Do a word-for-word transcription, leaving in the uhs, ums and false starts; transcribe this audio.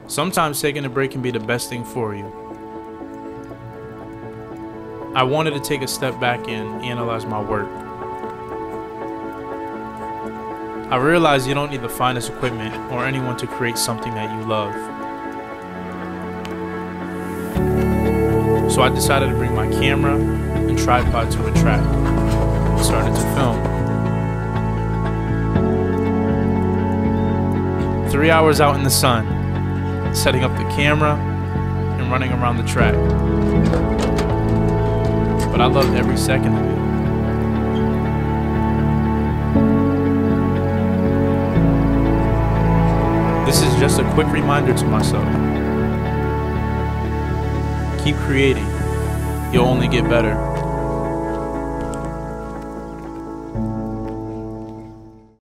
Sometimes taking a break can be the best thing for you. I wanted to take a step back and analyze my work. I realized you don't need the finest equipment or anyone to create something that you love. So I decided to bring my camera and tripod to a track and started to film. Three hours out in the sun, setting up the camera and running around the track. But I loved every second of it. This is just a quick reminder to myself. Keep creating. You'll only get better.